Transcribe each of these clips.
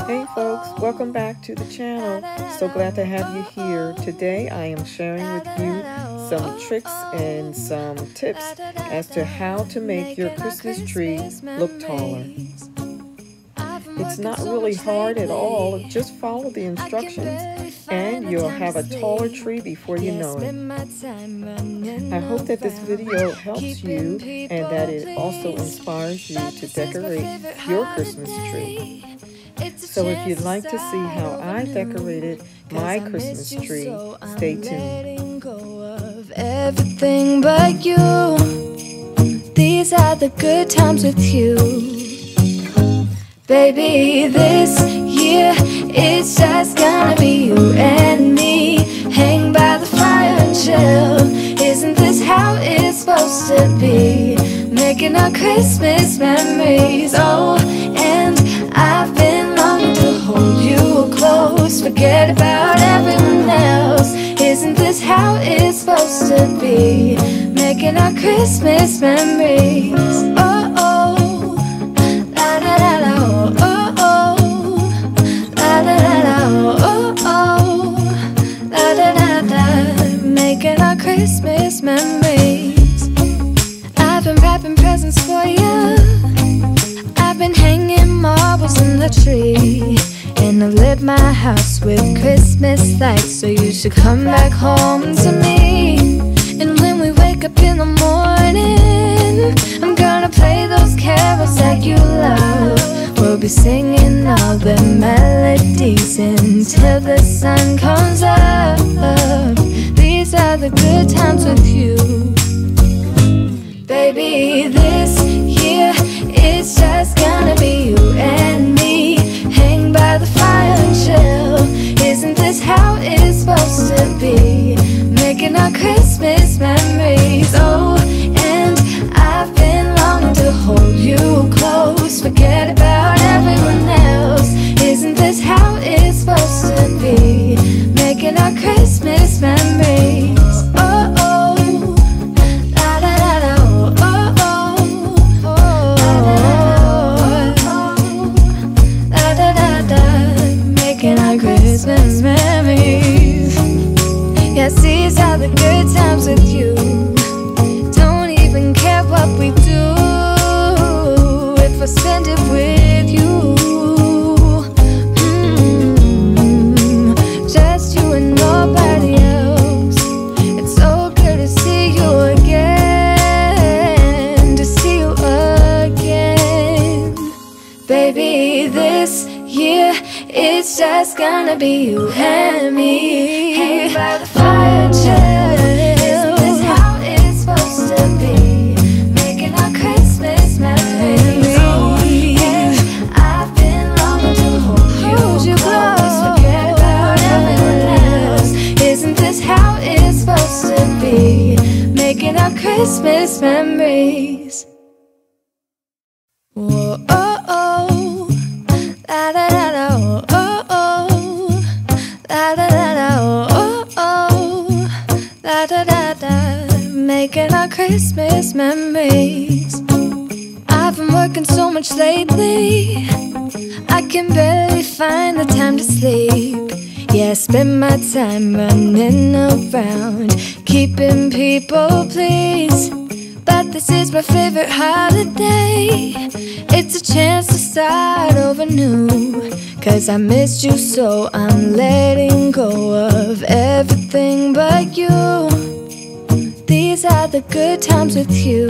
Hey folks, welcome back to the channel. So glad to have you here. Today I am sharing with you some tricks and some tips as to how to make your Christmas tree look taller. It's not really hard at all, just follow the instructions and you'll have a taller tree before you know it. I hope that this video helps you and that it also inspires you to decorate your Christmas tree. So if you'd like to see how I decorated my Christmas tree, stay tuned. Everything but you. These are the good times with you. Baby, this year it's just gonna be you and me. Hang by the fire and chill. Isn't this how it's supposed to be? Making our Christmas memories. Oh, and I've been longing to hold you close. Forget about everyone else. Isn't this how it's supposed to be? Making our Christmas memories. Oh, oh, la da da da, oh, oh, la da da da, oh, oh, la da da da. Making our Christmas memories. I've been wrapping presents for you. I've been hanging marbles in the tree, and I've lit my house with Christmas lights. So you should come back home to me. And when we wake up in the morning, I'm gonna play those carols that you love. We'll be singing all the melodies until the sun comes up. These are the good times with you. Baby, this year it's just gonna be you and me. Hang by the fire and chill. Isn't this how it's supposed to be? Making our Christmas memories. Oh, and I've been longing to hold you close. Forget about everyone else. Isn't this how it's supposed to be? Making our Christmas memories. Oh, oh. Christmas memories. Yes, these are the good times with you. Don't even care what we do if I spend it with you. Just you and nobody else. It's so good to see you again, to see you again. Baby, this year it's just gonna be you and me. Hang by the fire and chill. Isn't this how it's supposed to be? Making our Christmas memories. Oh, and I've been longing to hold you close. Forget about everyone else. Isn't this how it's supposed to be? Making our Christmas memories. Whoa, oh, oh, la da da da, oh, oh, la da da da, oh, oh, la da da da. Making our Christmas memories. I've been working so much lately, I can barely find the time to sleep. Yeah, I spend my time running around, keeping people pleased. But this is my favorite holiday. It's a chance to start over new. 'Cause I missed you so I'm letting go of everything but you. These are the good times with you.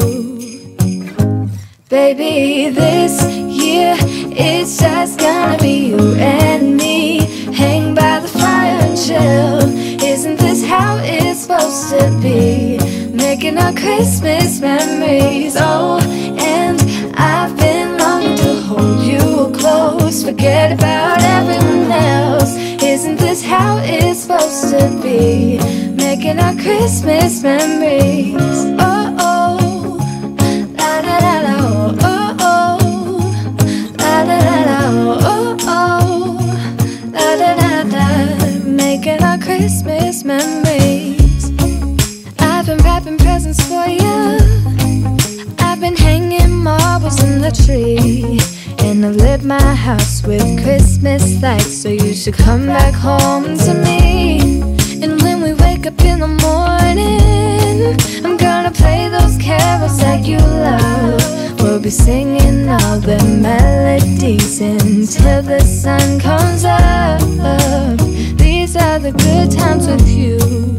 Baby, this year it's just gonna be you and me. Hang by the fire and chill. Isn't this how it's supposed to be? Making our Christmas memories. Oh, and I've been longing to hold you close. Forget about everyone else. Isn't this how it's supposed to be? Making our Christmas memories. Oh, oh, la da da da, oh, oh, la da da da, oh, oh, la da da da. Making our Christmas memories. I've been wrapping presents for you. I've been hanging marbles in the tree, and I've lit my house with with Christmas lights, so you should come back home to me. And when we wake up in the morning, I'm gonna play those carols that you love. We'll be singing all the melodies until the sun comes up. These are the good times with you.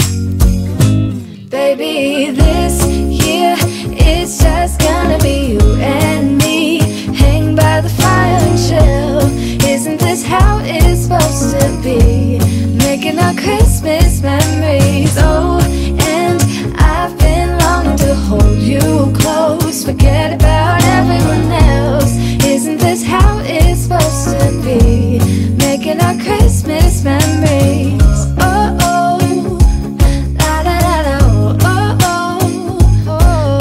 Baby, this year it's just gonna be you and me. Hang by the fire and chill. Isn't this how it's supposed to be? Making our Christmas memories. Oh, and I've been longing to hold you close. Forget about everyone else. Isn't this how it's supposed to be? Making our Christmas memories. Oh, oh, la da da da, oh, oh, oh,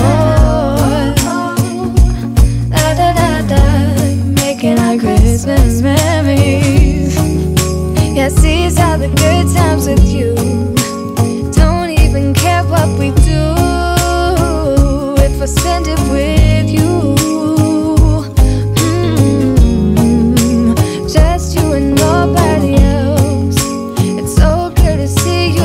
la da da da. Making our Christmas memories. Yes, these are the good times with you. Don't even care what we do if I spend it with you. Just you and nobody else. It's so good to see you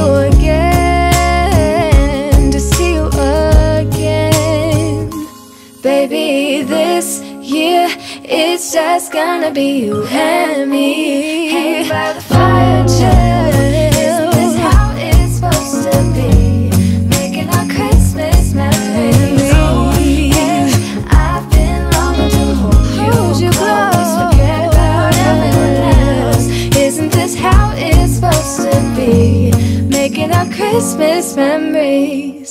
again, to see you again. Baby, this year it's just gonna be you and me. Hang by the fire and chill. Isn't this how it's supposed to be? Making our Christmas memories. Oh, and I've been longing to hold you close. Forget about everyone else. Isn't this how it's supposed to be? Making our Christmas memories.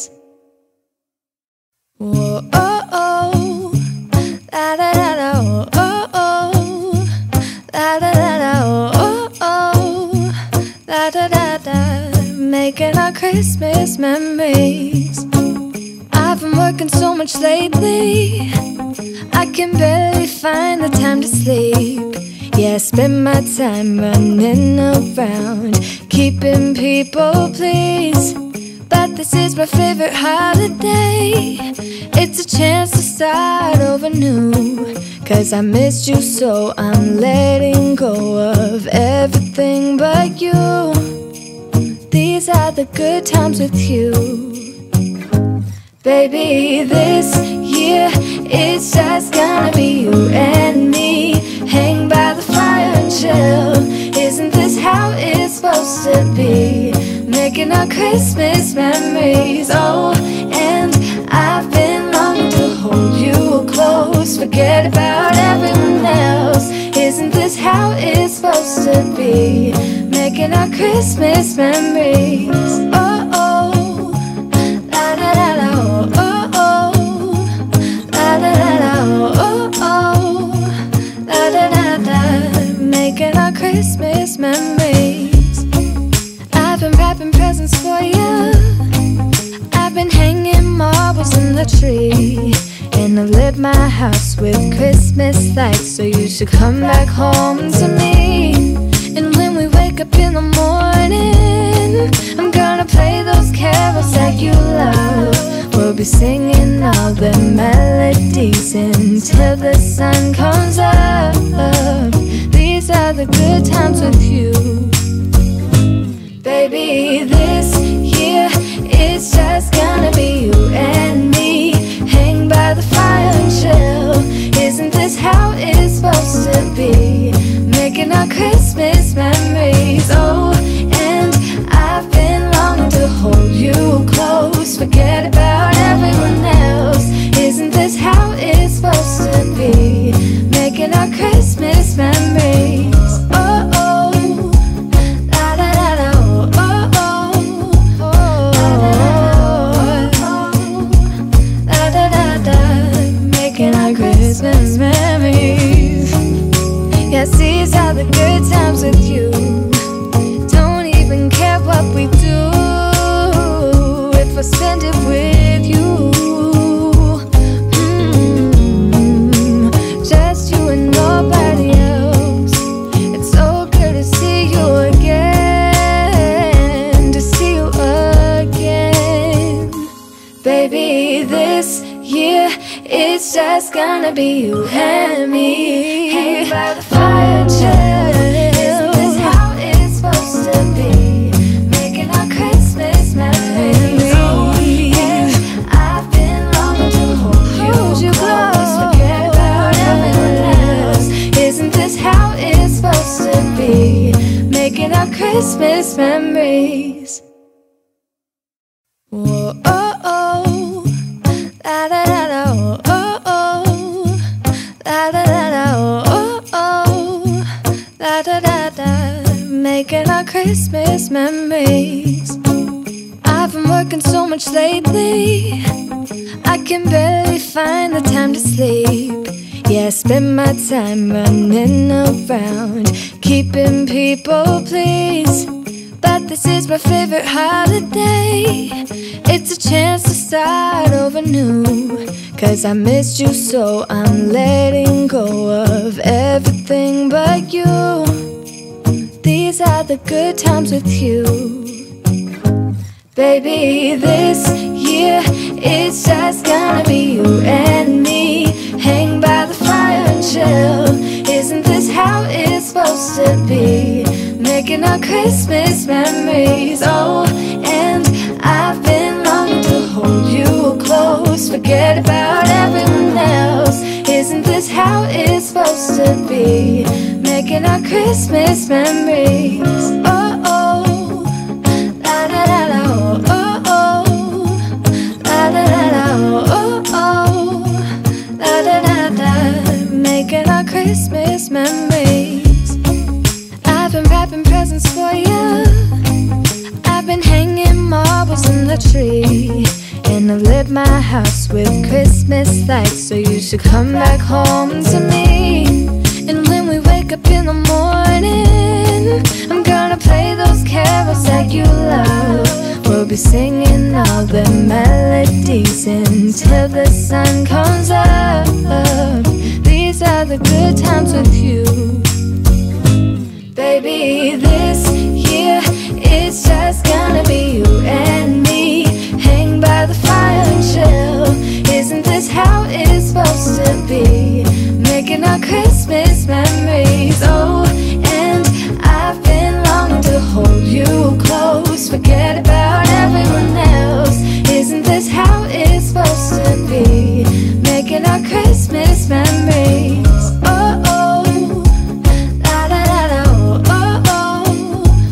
Whoa, oh, oh, la da da da, oh, oh, la da da da, oh, oh, la da da da. Making our Christmas memories. I've been working so much lately, I can barely find the time to sleep. Yeah, I spend my time running around, keeping people pleased. But this is my favorite holiday. It's a chance to start over new. 'Cause I missed you, so I'm letting go of everything but you. These are the good times with you. Baby, this year it's just gonna be you and me. Hang by the fire and chill. Isn't this how it's supposed to be? Making our Christmas memories. Oh, and I've been longing to hold you close. Forget about everyone else. Isn't this how it's supposed to be? Making our Christmas memories. Oh, oh, la da da da, oh, oh, la da da da, oh, oh, la da da da. Making our Christmas memories. I've been wrapping presents for you. I've been hanging marbles in the tree. And I've lit my house with Christmas lights, so you should come back home to me. And when we wake up in the morning, I'm gonna play those carols that you love. We'll be singing all the melodies until the sun comes up. These are the good times with you. Baby, this year it's just gonna be you and me. Hang by the fire and chill. Isn't this how it's supposed to be? Making our Christmas memories. Oh, and I've been longing to hold you close. Forget about everyone else. Isn't this how it's supposed to be? Making our Christmas memories. Oh, oh, la da da da, oh, oh, la da da da. Making our Christmas memories. Yes, these are the good times with you. Don't even care what we do if I spend it with you. Just you and nobody else. It's so good to see you again, to see you again. Baby, this year it's just gonna be you and me. Hang by the fire our Christmas memories. Whoa, oh, oh, la da da da, oh, oh, oh, la da da da, oh, oh, oh, la da da da, making our Christmas memories. I've been working so much lately, I can barely find the time to sleep. Yeah, I spend my time running around, keeping people pleased. But this is my favorite holiday, it's a chance to start over new. Cause I missed you, so I'm letting go of everything but you. These are the good times with you. Baby, this year it's just gonna be you and me. Hang by the fire and chill. Isn't this how it's supposed to be? Making our Christmas memories. Oh, and I've been longing to hold you close. Forget about everyone else. Isn't this how it's supposed to be? Making our Christmas memories. Oh, oh, la da da da, oh, oh, oh, la da da da, oh, oh, la da da da, making our Christmas memories. I've been wrapping presents for you, I've been hanging marbles in the tree, and I've lit my house with Christmas lights. So you should come back home to me. And when we wake up in the morning, I'm gonna play those carols that you love. We'll be singing all the melodies until the sun comes up. These are the good times with you. Baby, this year it's just gonna be you and me. Hang by the fire and chill. Isn't this how it's supposed to be? Making our Christmas memories. Oh, and I've been longing to hold you close. Forget about everyone else. Isn't this how it's supposed to be? Making our Christmas memories. Oh, oh, la da da da, oh, oh,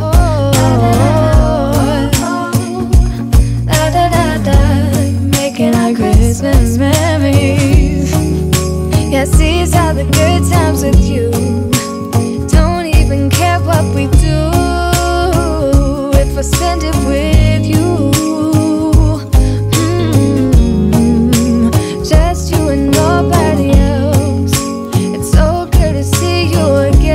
oh, oh, la da da da, making our Christmas memories. Yes, these are the good times with you. Don't even care what we do if I spend it with you. Just you and nobody else. It's so good to see you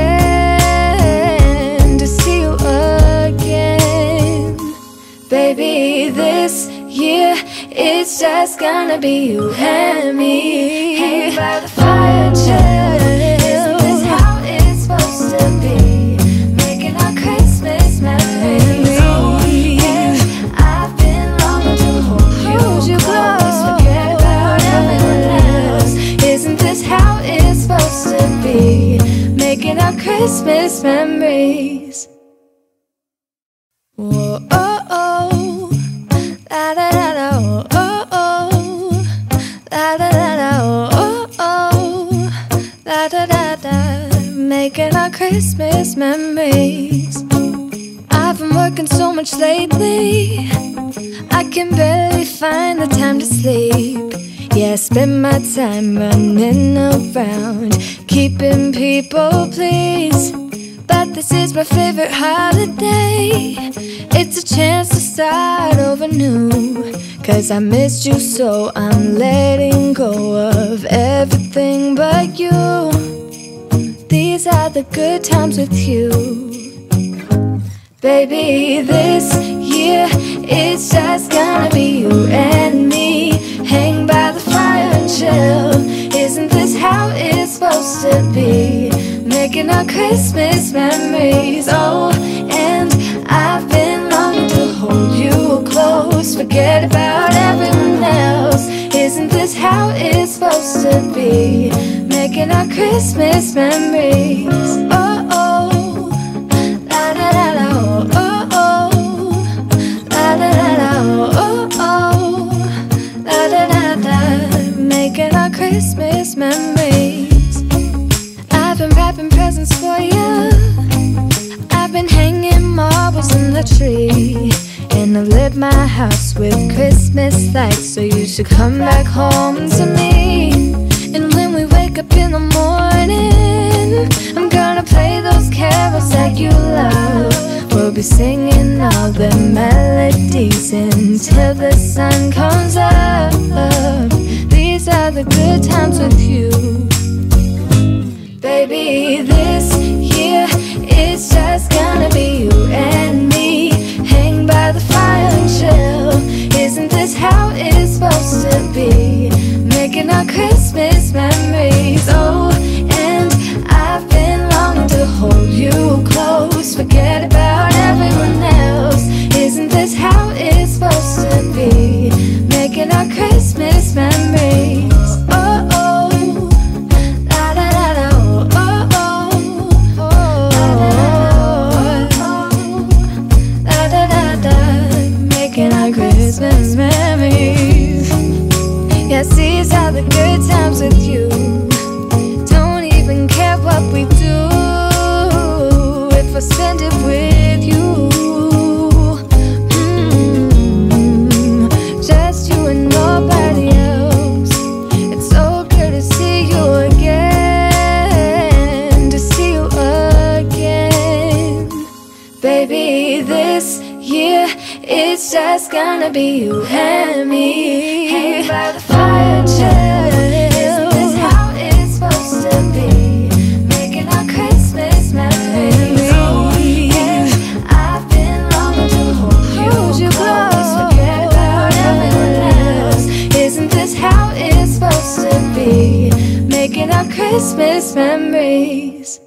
again, to see you again. Baby, this year it's just gonna be you and me. Hang by the fire and chill. Isn't this how it's supposed to be? Making our Christmas memories. Oh, yeah. I've been longing to hold you close. Forget about everyone else. Isn't this how it's supposed to be? Making our Christmas memories. Whoa, oh, oh, la da da da, oh, oh, oh, la da da da, oh, oh, oh, la da da da, making our Christmas memories. I've been working so much lately, I can barely find the time to sleep. Yeah, I spend my time running around, keeping people pleased. But this is my favorite holiday, it's a chance to start over new. Cause I missed you, so I'm letting go of everything but you. These are the good times with you. Baby, this year it's just gonna be you and me. Hang by the fire and chill. Isn't this how it's supposed to be? Making our Christmas memories. Oh, and I've been longing to hold you close. Forget about everyone else. Isn't this how it's supposed to be? Making our Christmas memories. Oh, oh, la da da da, oh, oh, oh, la da da da, oh, oh, la da da da, making our Christmas memories. I've been wrapping presents for you, I've I've been hanging marbles in the tree, and I've lit my house with Christmas lights. So you should come back home to me. And when we wake up in the morning, I'm gonna play those carols that you love. We'll be singing all the melodies until the sun comes up. These are the good times with you. Baby, this year it's just gonna be you and me. Hang by the fire and chill. Isn't this how it's supposed to be? Making our Christmas memories. Oh, and I've been longing to hold you close. Forget about everyone else. Isn't this how it's supposed to be? Making our Christmas memories. Oh, oh, la da da da, oh, oh, oh, la da da da. Making our Christmas memories. Yes, these are the good times with you. Don't even care what we do if I spend it with you. Just you and nobody else. It's so good to see you again, to see you again. Baby, this year it's just gonna be you and me. Hang by the fire and chill. Isn't this how it's supposed to be? Making our Christmas memories. Oh, yeah. I've been longing to hold you close. Forget about everyone else. Isn't this how it's supposed to be? Making our Christmas memories.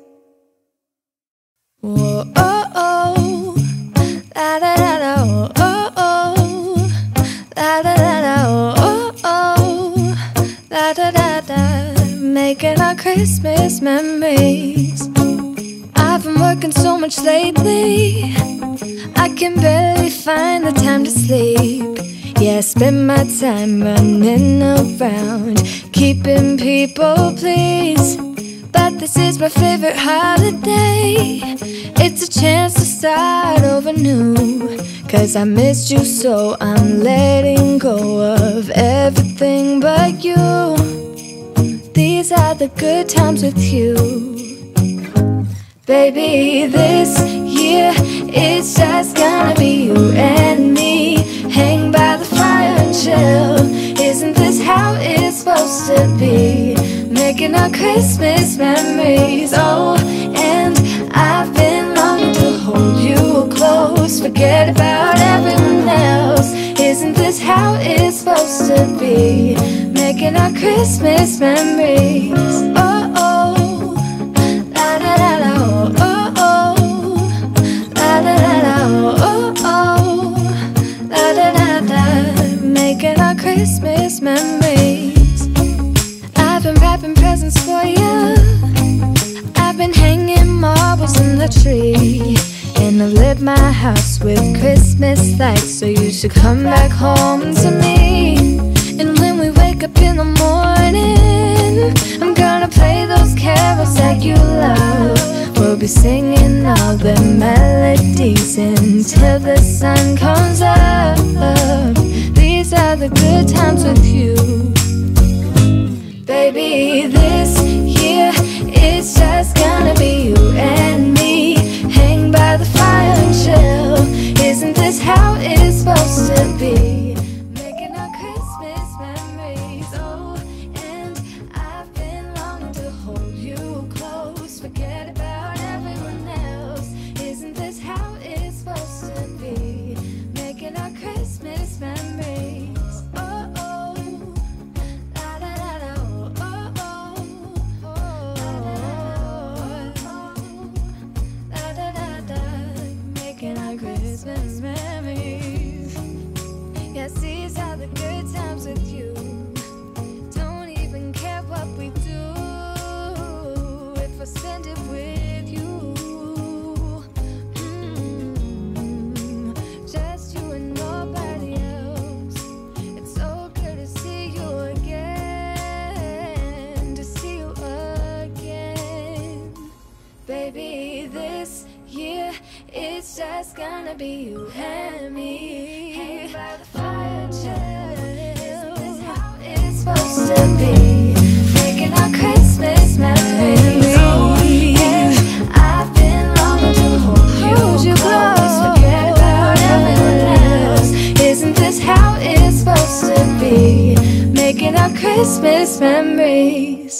Whoa, oh, oh. La da da da, oh, oh, oh. La da da da, oh, oh, oh. La da da da. Making our Christmas memories. I've been working so much lately, I can barely find the time to sleep. Yeah, I spend my time running around, keeping people pleased. But this is my favorite holiday. It's a chance to start over new. 'Cause I missed you, so I'm letting go of everything but you. These are the good times with you. Baby, this year it's just gonna be you and me. Hang by the fire and chill. Isn't this how it's supposed to be? Making our Christmas memories. Oh, and I've been longing to hold you close. Forget about everyone else. Isn't this how it's supposed to be? Making our Christmas memories. Oh, oh, la da da da, oh, oh, oh. La da da da, oh, oh, la da da da. Making our Christmas memories. I've been wrapping presents for you. I've been hanging marbles in the tree, and I've lit my house with Christmas lights. So you should come back home to me. And when we wake up in the morning, I'm gonna play those carols that you love. We'll be singing all the melodies until the sun comes up. These are the good times with you. Baby, this year it's just gonna be you and me. Hang by the fire and chill. Isn't this how it's supposed to be? Making our Christmas memories. Oh, and I've been longing to hold you close. Forget about everyone else. Isn't this how it's supposed to be? Making our Christmas memories. Oh, oh, la da da da, oh, oh, oh. just gonna be you and me. Hanging by the fire and chill. Isn't this how it's supposed to be? Making our Christmas memories. Oh, yeah. I've been longing to hold you close. Forget about everyone else. Isn't this how it's supposed to be? Making our Christmas memories.